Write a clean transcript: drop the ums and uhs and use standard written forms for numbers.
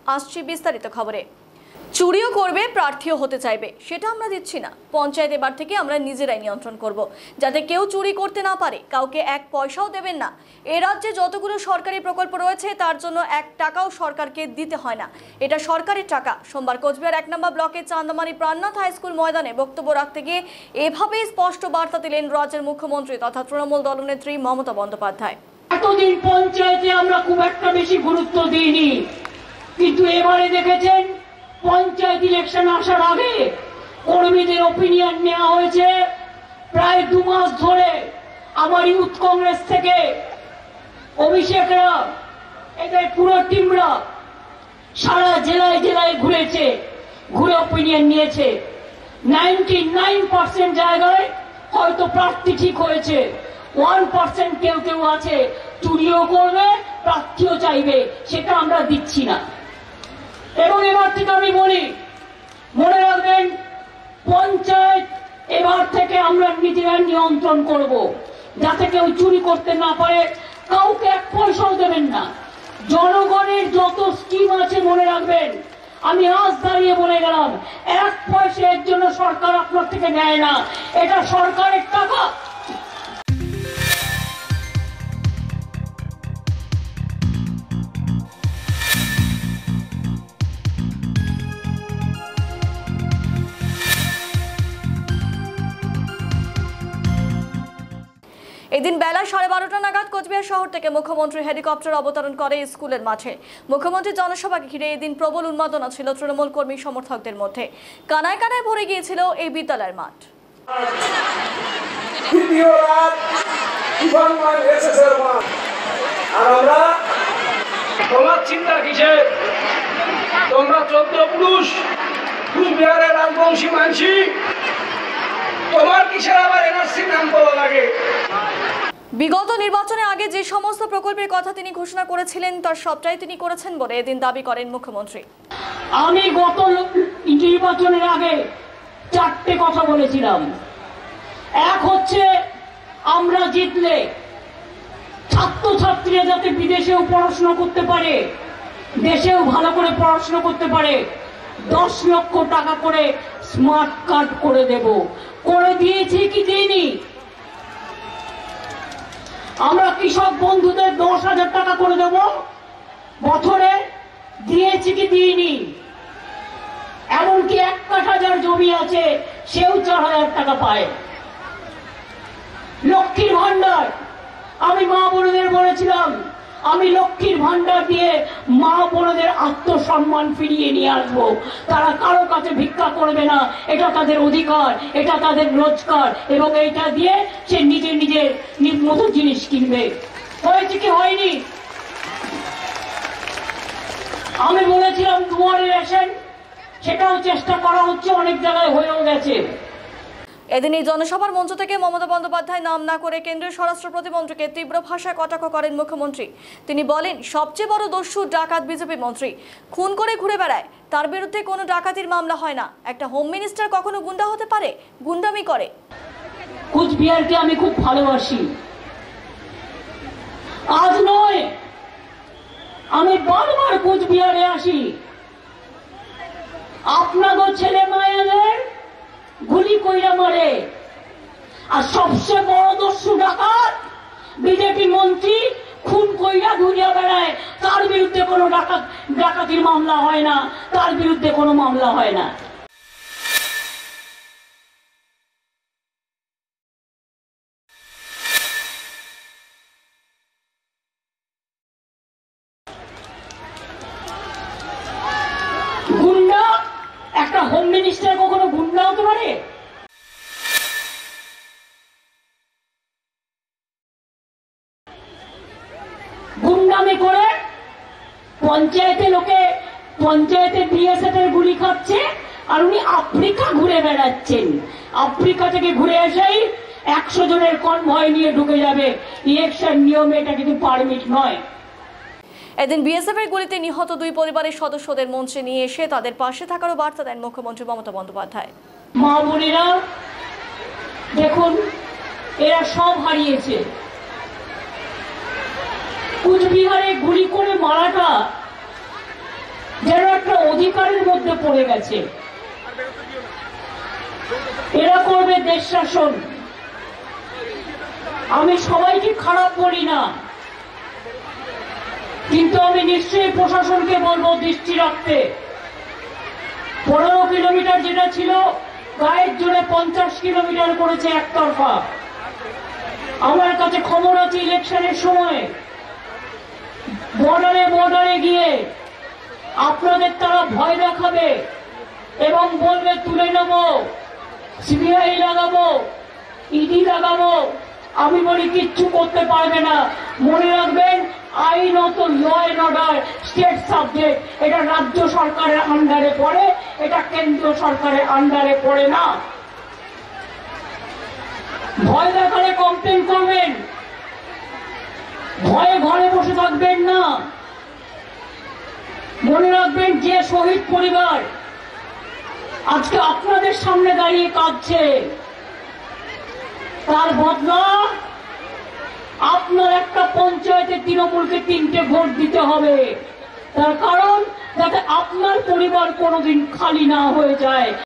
আসছি বিস্তারিত খবরে। চুরিও করবে, প্রার্থীও হতে চাইবে, সেটা আমরা দিচ্ছি না। পঞ্চায়েত এবার থেকে আমরা নিজেরাই নিয়ন্ত্রণ করব, যাতে কেউ চুরি করতে না পারে। কাউকে এক পয়সাও দেবেন না। এ রাজ্যে যতগুলো সরকারি প্রকল্প রয়েছে তার জন্য 1 টাকাও সরকারকে দিতে হয় না, এটা সরকারের টাকা। সোমবার কোচবিহার 1 নম্বর ব্লকের চান্দামারি প্রাণনাথ হাই স্কুল ময়দানে বক্তব্য রাখতে গিয়ে এভাবেই স্পষ্ট বার্তা দিলেন রাজ্যের মুখ্যমন্ত্রী তথা তৃণমূল দলনেত্রী মমতা বন্দ্যোপাধ্যায়। এতদিন পঞ্চায়েতে আমরা খুব একটা বেশি গুরুত্ব দিইনি, কিন্তু এবারে দেখেছেন পঞ্চায়েত ইলেকশন আসার আগে কর্মীদের ওপিনিয়ন নেওয়া হয়েছে। প্রায় 2 মাস ধরে আমার ইউথ কংগ্রেস থেকে অভিষেকরা, এদের পুরো টিমরা সারা জেলায় জেলায় ঘুরেছে, ঘুরে ওপিনিয়ন নিয়েছে। 99% জায়গায় হয়তো প্রার্থী ঠিক হয়েছে, 1% কেউ কেউ আছে চুরিও করবে, প্রার্থীও চাইবে, সেটা আমরা দিচ্ছি না। এবং এবার থেকে আমি বলি, মনে রাখবেন পঞ্চায়েত এবার থেকে আমরা নিজেরা নিয়ন্ত্রণ করব, যাতে কেউ চুরি করতে না পারে। কাউকে 1 পয়সাও দেবেন না। জনগণের যত স্কিম আছে মনে রাখবেন, আমি আজ দাঁড়িয়ে বলে গেলাম, 1 পয়সা এর জন্য সরকার আপনার থেকে নেয় না, এটা সরকারের টাকা। এদিন বেলা 12:30 নাগাদ কোচবিহার শহর থেকে মুখ্যমন্ত্রী হেলিকপ্টার অবতরণ করে স্কুলের মাঠে। মুখ্যমন্ত্রীর জনসভাকে ঘিরে এদিন প্রবল উন্মাদনা ছিল তৃণমূল কর্মী সমর্থকদের মধ্যে। কানায় কানায় ভরে গিয়েছিল এই বিদ্যালয়ের মাঠ। তোমার চিন্তা কিসের? তোমরা 14 পুরুষ কুচবিহারের রাজবংশী মানসি, তোমার কিসের আবার এনআরসি নাম বলা লাগে? বিগত নির্বাচনের আগে যে সমস্ত প্রকল্পের কথা তিনি ঘোষণা করেছিলেন তার সবটাই তিনি করেছেন বলে এদিন দাবি করেন মুখ্যমন্ত্রী। আমি গত নির্বাচনের আগে 4টে কথা বলেছিলাম। এক হচ্ছে, আমরা জিতলে ছাত্রছাত্রীরা যাতে বিদেশেও পড়াশোনা করতে পারে, দেশেও ভালো করে পড়াশোনা করতে পারে, 10 লক্ষ টাকা করে স্মার্ট কার্ড করে দেব। করে দিয়েছি কি দিইনি? আমরা কৃষক বন্ধুদের 10,000 টাকা করে দেব বছরে, দিয়েছি কি দিইনি? এমনকি 1 কাঠা যার জমি আছে সেও 4,000 টাকা পায়। লক্ষ্মীর ভান্ডার, আমি মা বোনদের বলেছিলাম, আমি লক্ষ্মীর ভান্ডার দিয়ে মা বোনদের আত্মসম্মান ফিরিয়ে নিয়ে আসবো। তারা কারো কাছে ভিক্ষা করবে না, এটা তাদের অধিকার, এটা তাদের রোজগার, এবং এইটা দিয়ে সে নিজের মতো জিনিস কিনবে। হয়েছে কি হয়নি? আমি বলেছিলাম দুয়ারে রেশন, সেটাও চেষ্টা করা হচ্ছে, অনেক জায়গায় হয়েও গেছে। এদিন এই জনসভার মঞ্চ থেকে মমতা বন্দ্যোপাধ্যায় নাম না করে কেন্দ্রীয় স্বরাষ্ট্র প্রতিমন্ত্রীকে তীব্র ভাষায় কটাক্ষ করেন মুখ্যমন্ত্রী। তিনি বলেন, সবচেয়ে বড় দস্যু ডাকাত বিজেপি মন্ত্রী, খুন করে ঘুরে বেড়ায়, তার বিরুদ্ধে কোনো ডাকাতির মামলা হয় না। একটা হোম মিনিস্টার কখনো গুন্ডা হতে পারে? গুন্ডামি করে। কুচবিহারকে আমি খুব ভালোবাসি, আজ নয়, আমি বারবার কুচবিহারে আসি। আপনাদের ছেলে মায়েদের গুলি কইরা মারে, আর সবচেয়ে বড় দস্যু ডাকাত বিজেপি মন্ত্রী, খুন কইরা ঘুরিয়া বেড়ায়, তার বিরুদ্ধে কোনো ডাকাতির মামলা হয় না, তার বিরুদ্ধে কোনো মামলা হয় না। গুন্ডা, একটা হোম মিনিস্টার কখনো গুন্ডা হতে পারে? গুন্ডামি করে পঞ্চায়েতে বিএসএফ এর গুলি খাচ্ছে, আর উনি আফ্রিকা ঘুরে বেড়াচ্ছেন। আফ্রিকা থেকে ঘুরে এসেই 100 জনের কনভয় নিয়ে ঢুকে যাবে। ইলেকশন নিয়মে এটা কিন্তু পারমিট নয়। এদিন বিএসএফ এর গুলিতে নিহত 2 পরিবারের সদস্যদের মঞ্চে নিয়ে এসে তাদের পাশে থাকারও বার্তা দেন মুখ্যমন্ত্রী মমতা বন্দ্যোপাধ্যায়। মা বোনেরা দেখুন, এরা সব হারিয়েছে। কুচবিহারে গুলি করে মারাটা যেন অধিকারের মধ্যে পড়ে গেছে। এরা করবে দেশ শাসন। আমি সবাইকে খারাপ বলি না, কিন্তু আমি নিশ্চয়ই প্রশাসনকে বলবো দৃষ্টি রাখতে। 15 কিলোমিটার যেটা ছিল গায়ের জোরে 50 কিলোমিটার করেছে একতরফা। আমার কাছে খবর আছে ইলেকশনের সময় বর্ডারে গিয়ে আপনাদের তারা ভয় দেখাবে এবং বলবে তুলে নেব, সিবিআই লাগাবো, ইডি লাগাবো। আমি বলি কিচ্ছু করতে পারবে না। মনে রাখবেন, আইনত law and order state subject. এটা রাজ্য সরকারের আন্ডারে পড়ে, এটা কেন্দ্রীয় সরকারের আন্ডারে পড়ে না। ভয় দেখালে কমপ্লেন করবেন, ভয়ে ঘরে বসে থাকবেন না। মনে রাখবেন, যে শহীদ পরিবার আজকে আপনাদের সামনে দাঁড়িয়ে কাঁদছে, তার বদলা আপনার একটা পঞ্চায়েতে তৃণমূলকে 3টে ভোট দিতে হবে। তার কারণ যাতে আপনার পরিবার কোনোদিন খালি না হয়ে যায়।